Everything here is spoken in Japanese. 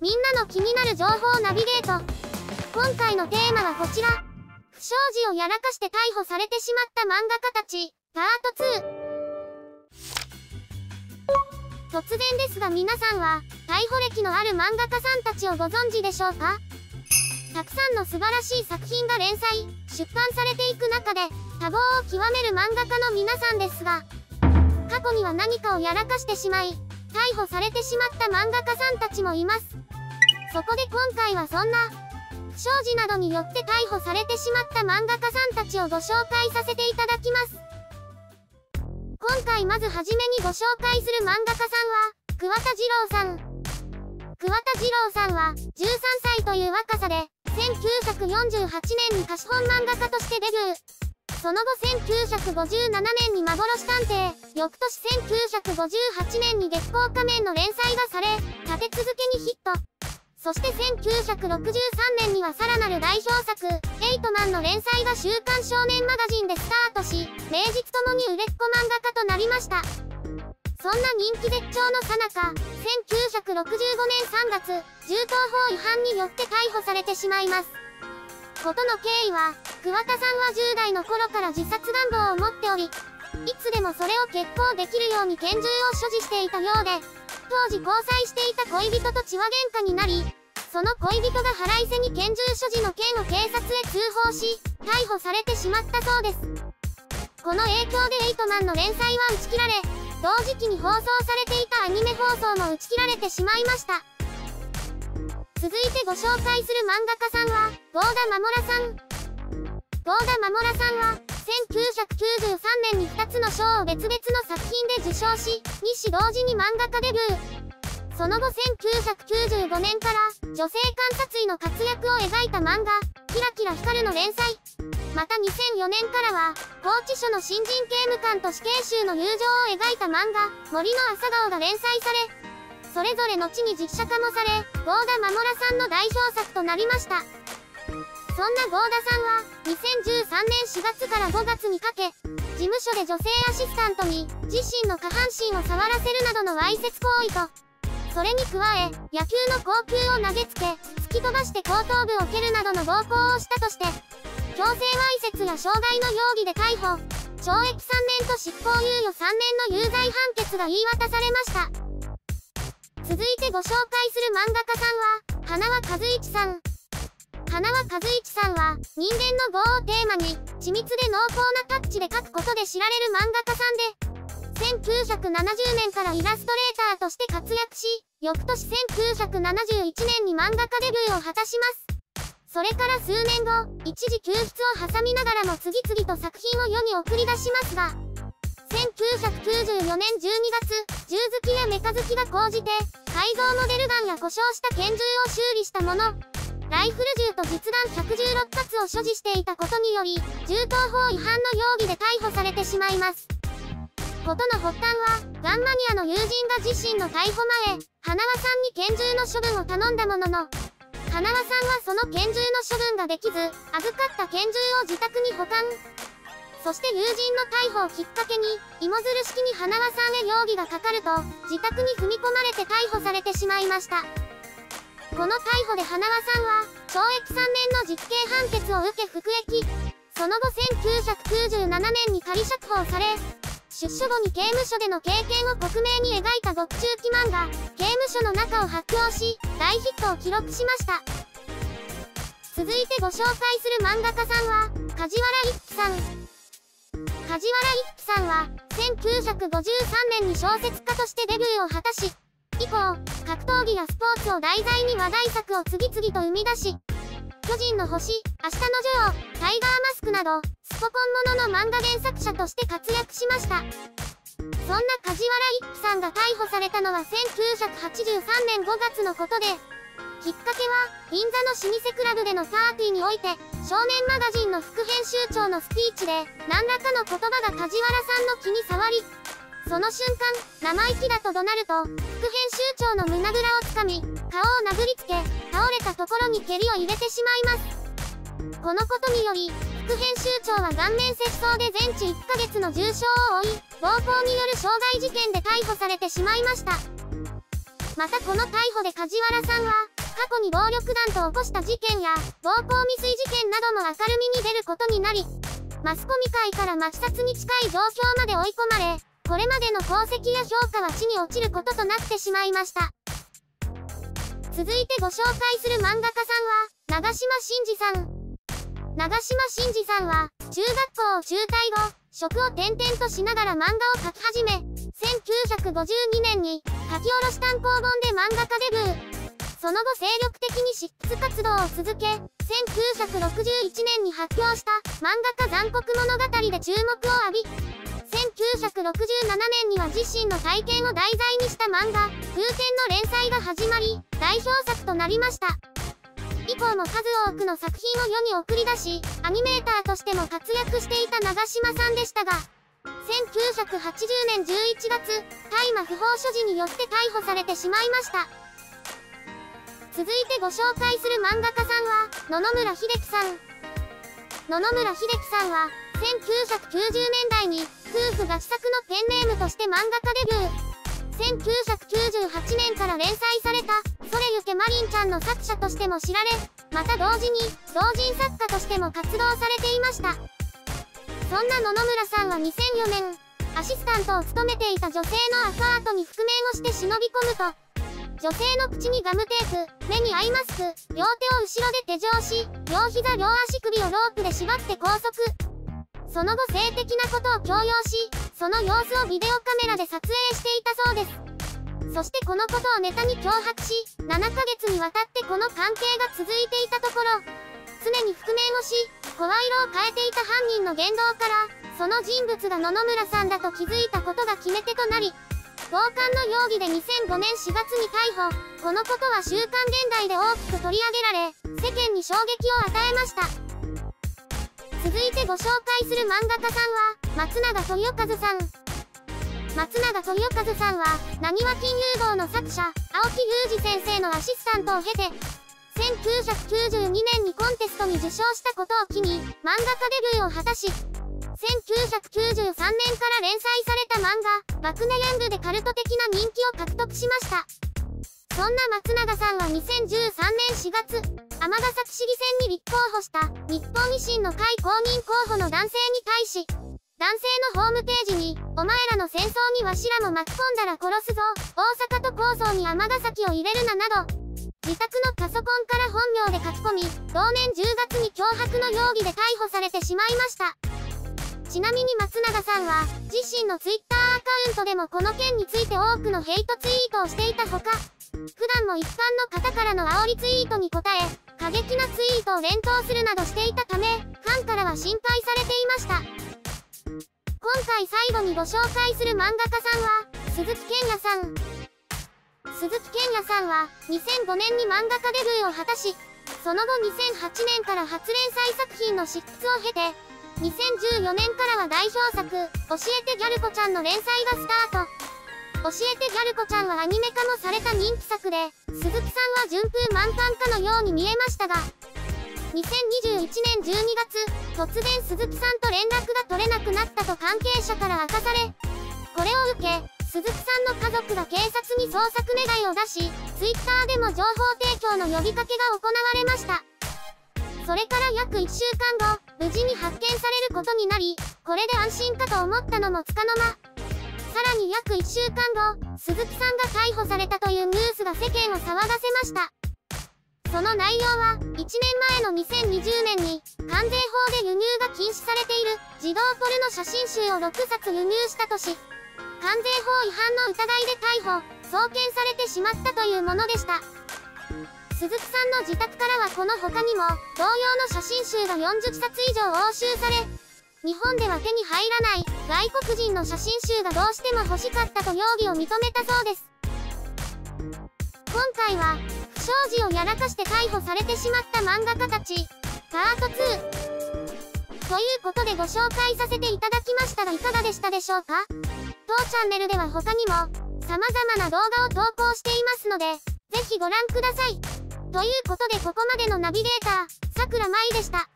みんなの気になる情報ナビゲート。今回のテーマはこちら。不祥事をやらかして逮捕されてしまった漫画家たち、パート2。突然ですが皆さんは、逮捕歴のある漫画家さんたちをご存知でしょうか？たくさんの素晴らしい作品が連載、出版されていく中で、多忙を極める漫画家の皆さんですが、過去には何かをやらかしてしまい、逮捕されてしまった漫画家さんたちもいます。そこで今回はそんな、不祥事などによって逮捕されてしまった漫画家さんたちをご紹介させていただきます。今回まずはじめにご紹介する漫画家さんは、桑田二郎さん。桑田二郎さんは、13歳という若さで、1948年に貸本漫画家としてデビュー。その後1957年に幻探偵、翌年1958年に月光仮面の連載がされ、立て続けにヒット。そして1963年にはさらなる代表作、エイトマンの連載が週刊少年マガジンでスタートし、名実ともに売れっ子漫画家となりました。そんな人気絶頂の最中、1965年3月、銃刀法違反によって逮捕されてしまいます。事の経緯は、桑田さんは10代の頃から自殺願望を持っており、いつでもそれを決行できるように拳銃を所持していたようで、当時交際していた恋人と血話喧嘩になり、その恋人が腹いせに拳銃所持の件を警察へ通報し、逮捕されてしまったそうです。この影響でエイトマンの連載は打ち切られ、同時期に放送されていたアニメ放送も打ち切られてしまいました。続いてご紹介する漫画家さんは、郷田衛さん。郷田衛さんは、1993年に2つの賞を別々の作品で受賞し、2誌同時に漫画家デビュー。その後1995年から、女性監察医の活躍を描いた漫画、キラキラ光るの連載。また2004年からは、拘置所の新人刑務官と死刑囚の友情を描いた漫画、森の朝顔が連載され、それぞれ後に実写化もされ、郷田衛さんの代表作となりました。そんな郷田さんは、2013年4月から5月にかけ、事務所で女性アシスタントに、自身の下半身を触らせるなどのわいせつ行為と、それに加え、野球の硬球を投げつけ、突き飛ばして後頭部を蹴るなどの暴行をしたとして、強制わいせつや傷害の容疑で逮捕、懲役3年と執行猶予3年の有罪判決が言い渡されました。続いてご紹介する漫画家さんは、花輪和一さん。花輪和一さんは、人間の業をテーマに、緻密で濃厚なタッチで描くことで知られる漫画家さんで、1970年からイラストレーターとして活躍し、翌年1971年に漫画家デビューを果たします。それから数年後、一時休筆を挟みながらも次々と作品を世に送り出しますが、1994年12月、銃好きやメカ好きが高じて、改造モデルガンや故障した拳銃を修理したもの、ライフル銃と実弾116発を所持していたことにより、銃刀法違反の容疑で逮捕されてしまいます。事の発端は、ガンマニアの友人が自身の逮捕前、花輪さんに拳銃の処分を頼んだものの、花輪さんはその拳銃の処分ができず、預かった拳銃を自宅に保管。そして友人の逮捕をきっかけに、芋づる式に花輪さんへ容疑がかかると、自宅に踏み込まれて逮捕されてしまいました。この逮捕で花輪さんは、懲役3年の実刑判決を受け服役。その後1997年に仮釈放され、出所後に刑務所での経験を克明に描いた獄中記漫画、刑務所の中を発表し、大ヒットを記録しました。続いてご紹介する漫画家さんは、梶原一騎さん。梶原一騎さんは、1953年に小説家としてデビューを果たし、以降、格闘技やスポーツを題材に話題作を次々と生み出し、巨人の星、明日のジョー、タイガーマスクなど、スポコンものの漫画原作者として活躍しました。そんな梶原一騎さんが逮捕されたのは1983年5月のことで、きっかけは、銀座の老舗クラブでのパーティーにおいて、少年マガジンの副編集長のスピーチで、何らかの言葉が梶原さんの気に障り、その瞬間、生意気だと怒鳴ると、副編集長の胸ぐらをつかみ、顔を殴りつけ、倒れたところに蹴りを入れてしまいます。このことにより、副編集長は顔面切創で全治1ヶ月の重傷を負い、暴行による傷害事件で逮捕されてしまいました。またこの逮捕で梶原さんは、 過去に暴力団と起こした事件や暴行未遂事件なども明るみに出ることになり、マスコミ界から抹殺に近い状況まで追い込まれ、これまでの功績や評価は地に落ちることとなってしまいました。続いてご紹介する漫画家さんは、長島真司さん。長島真司さんは、中学校を中退後、職を転々としながら漫画を描き始め、1952年に書き下ろし単行本で漫画家デビュー。その後精力的に執筆活動を続け、1961年に発表した漫画家残酷物語で注目を浴び、1967年には自身の体験を題材にした漫画、風天の連載が始まり、代表作となりました。以降も数多くの作品を世に送り出し、アニメーターとしても活躍していた長島さんでしたが、1980年11月、大麻不法所持によって逮捕されてしまいました。続いてご紹介する漫画家さんは、野々村秀樹さん。野々村秀樹さんは、1990年代に、夫婦が試作のペンネームとして漫画家デビュー。1998年から連載された、それゆけマリンちゃんの作者としても知られ、また同時に、同人作家としても活動されていました。そんな野々村さんは2004年、アシスタントを務めていた女性のアパートに覆面をして忍び込むと、女性の口にガムテープ、目にアイマスク、両手を後ろで手錠し、両膝両足首をロープで縛って拘束。その後性的なことを強要し、その様子をビデオカメラで撮影していたそうです。そしてこのことをネタに脅迫し、7ヶ月にわたってこの関係が続いていたところ、常に覆面をし、声色を変えていた犯人の言動から、その人物が野々村さんだと気づいたことが決め手となり、強姦の容疑で2005年4月に逮捕。このことは週刊現代で大きく取り上げられ、世間に衝撃を与えました。続いてご紹介する漫画家さんは、松永豊和さん。松永豊和さんは、なにわ金融号の作者、青木裕二先生のアシスタントを経て、1992年にコンテストに受賞したことを機に、漫画家デビューを果たし、1993年から連載された漫画、バクネヤングでカルト的な人気を獲得しました。そんな松永さんは2013年4月、尼崎市議選に立候補した日本維新の会公認候補の男性に対し、男性のホームページに、お前らの戦争にわしらも巻き込んだら殺すぞ、大阪都構想に尼崎を入れるななど、自宅のパソコンから本名で書き込み、同年10月に脅迫の容疑で逮捕されてしまいました。ちなみに松永さんは、自身のツイッターアカウントでもこの件について多くのヘイトツイートをしていたほか、普段も一般の方からの煽りツイートに答え、過激なツイートを連投するなどしていたため、ファンからは心配されていました。今回最後にご紹介する漫画家さんは、鈴木健也さん。鈴木健也さんは、2005年に漫画家デビューを果たし、その後2008年から初連載作品の執筆を経て、2014年からは代表作、教えてギャル子ちゃんの連載がスタート。教えてギャル子ちゃんはアニメ化もされた人気作で、鈴木さんは順風満帆かのように見えましたが、2021年12月、突然鈴木さんと連絡が取れなくなったと関係者から明かされ、これを受け、鈴木さんの家族が警察に捜索願を出し、Twitter でも情報提供の呼びかけが行われました。それから約1週間後、無事に発見されることになり、これで安心かと思ったのもつかの間。さらに約1週間後、鈴木さんが逮捕されたというニュースが世間を騒がせました。その内容は、1年前の2020年に、関税法で輸入が禁止されている、児童ポルノ写真集を6冊輸入したとし、関税法違反の疑いで逮捕、送検されてしまったというものでした。鈴木さんの自宅からはこの他にも、同様の写真集が40冊以上押収され、日本では手に入らない外国人の写真集がどうしても欲しかったと容疑を認めたそうです。今回は、不祥事をやらかして逮捕されてしまった漫画家たち、パート2。ということでご紹介させていただきましたがいかがでしたでしょうか？当チャンネルでは他にも、様々な動画を投稿していますので、ぜひご覧ください。ということでここまでのナビゲーター、さくらまいでした。